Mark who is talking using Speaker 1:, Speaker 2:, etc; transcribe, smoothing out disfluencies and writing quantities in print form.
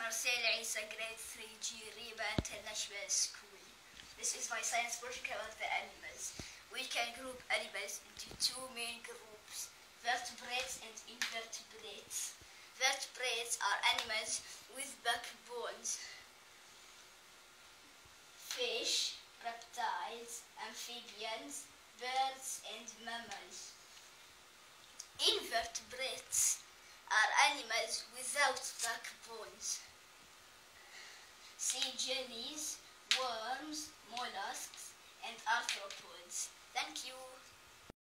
Speaker 1: Marcel Isa, grade 3G, Riba International School. This is my science project about the animals. We can group animals into two main groups, vertebrates and invertebrates. Vertebrates are animals with backbones. Fish, reptiles, amphibians, birds and mammals. Invertebrates are animals without backbones. Sea jellies, worms, mollusks and arthropods. Thank you.